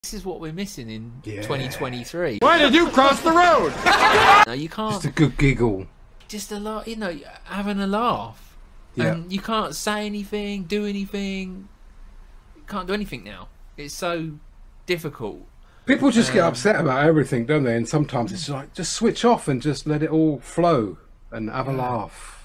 This is what we're missing in 2023. Why did you cross the road? No, you can't. Just a good giggle. Just a lot, you know, having a laugh. Yeah. And you can't say anything, do anything. You can't do anything now. It's so difficult. People just get upset about everything, don't they? And sometimes it's like, just switch off and just let it all flow and have a laugh.